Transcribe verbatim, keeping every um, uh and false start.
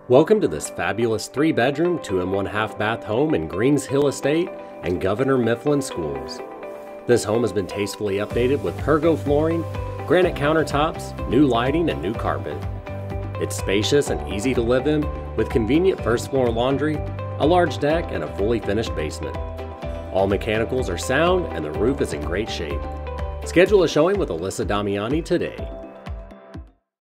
Welcome to this fabulous three-bedroom, two and one-half bath home in Grings Hill Estate and Governor Mifflin Schools. This home has been tastefully updated with Pergo flooring, granite countertops, new lighting, and new carpet. It's spacious and easy to live in with convenient first-floor laundry, a large deck, and a fully finished basement. All mechanicals are sound and the roof is in great shape. Schedule a showing with Alyssa Damiani today.